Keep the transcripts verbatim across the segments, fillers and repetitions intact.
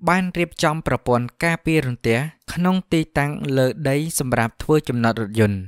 បានរៀបចំប្រព័ន្ធការពាររន្ទះក្នុងទីតាំងលើដីសម្រាប់ធ្វើចំណតរថយន្ត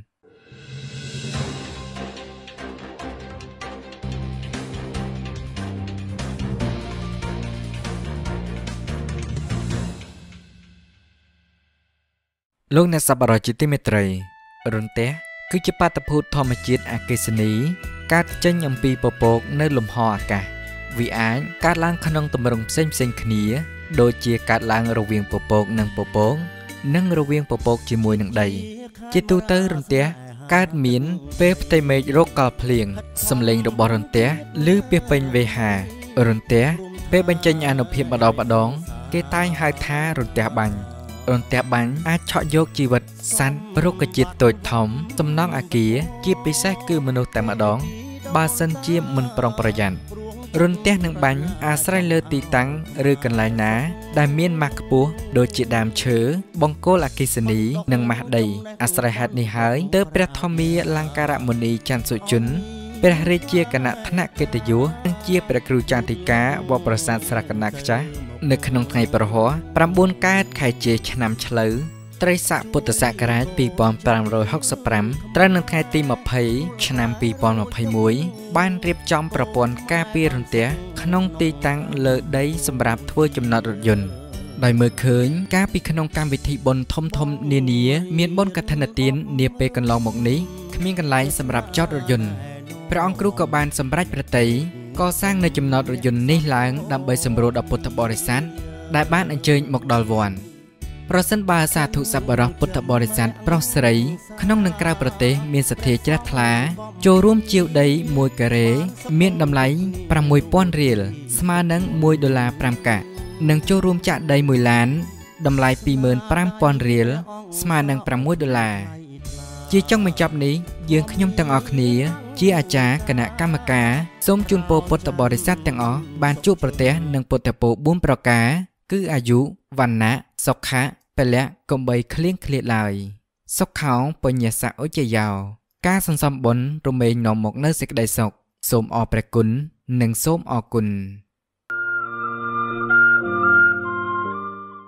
លោកអ្នកសប្បុរសជាទីមេត្រីរន្ទះគឺជាបាតុភូតធម្មជាតិអគ្គិសនីកើតចេញអំពីពពកនៅលំហអាកាសវាអាចកើតឡើងក្នុងទម្រង់ផ្សេងផ្សេងគ្នាដូចជាកើតឡើងរវាងពពកនិងពពកនិងរវាងពពកជាមួយនឹងដីជាទូទៅរន្ទះកើតមានពេលផ្ទៃមេឃរកកលភ្លៀងសំឡេងរបស់រន្ទះឮពាសពេញវេហារន្ទះពេលបញ្ចេញអានុភាពម្ដងម្ដងគេតែងហៅថារន្ទះបាញ់រន្ទះបាញ់អាចឆក់យកជីវិតសត្វរុក្ខជាតិតូចធំសំណង់អគារជាពិសេសគឺមនុស្សតែម្ដងបើសិនជាមិនប្រុងប្រយ័ត្នរន្ទះនឹងបាញ់អាស្រ័យលើទីតាំងឬកន្លែងណាដែលមានម៉ាស់ខ្ពស់ដូចជាដើមឈើបង្គោលអគ្គិសនីនិងម៉ាស់ដីអាស្រ័យហេតុនេះហើយទើបព្រះធម្មាលង្ការមុនីច័ន្ទសុជន្ទព្រះរាជាគណៈថ្នាក់កិត្តិយសនិងជាព្រះគ្រូចន្ទិកាវត្តប្រាសាទស្រះកណ្ដាលខ្ចាស់នៅក្នុងថ្ងៃប្រហ័សប្រាំបួនកើតខែជេឆ្នាំឆ្លូវត្រីស័កពុទ្ធសករាជពីរពាន់ប្រាំរយហុកសិបប្រាំត្រូវនឹងថ្ងៃទីម្ភៃឆ្នាំពីរពាន់ម្ភៃមួយបានរៀបចំប្រព័ន្ធការពាររន្ទះក្នុងទីតាំងលើដីសម្រាប់ធ្វើចំណតរថយន្តដោយមើលឃើញការពីក្នុងកម្មវិធីបុណ្យធំធំនានាមានបុណ្យកឋិនទាននាពេលកន្លងមកនេះគ្មានកន្លែងសម្រាប់ចតរថយន្តព្រះអង្គគ្រូក៏បានសម្រេចប្រតិយកសាងនៅចំណតរថយន្តនេះឡើងដើម្បីសម្រួលដល់ពុទ្ធបរិស័ទដែលបានអញ្ជើញមកដល់វត្តប្រសិនបើសាធុសប្បុរសពុទ្ធបរិស័ទប្រុសស្រីក្នុងនិងក្រៅប្រទេសមានសទ្ធាជ្រះថ្លាចូលរួមជាវដីមួយការ៉េមានតម្លៃប្រាំមួយពាន់រៀលស្មើនឹងមួយដុល្លារប្រាំកាក់និងចូលរួមចាក់ដីមួយឡានតម្លៃពីរម៉ឺនប្រាំពាន់រៀលស្មើនឹងប្រាំមួយដុល្លារជាចុងបញ្ចប់នេះយើងខ្ញុំទាំងអស់គ្នាជាអាចារ្យគណៈកម្មការសូមជូនពរពុទ្ធបរិស័ទទាំងអស់បានជួបប្រទះនឹងពុទ្ធពរបួនប្រការគឺអាយុវណ្ណៈសុខៈពលៈកុំបីឃ្លៀងឃ្លាតឡើយសុខោបញ្ញសៈឧជ្ជយោការសន្សំបុណ្យរមែងនាំមកនៅសេចក្តីសុខសូមអរព្រះគុណនិងសូមអរគុណ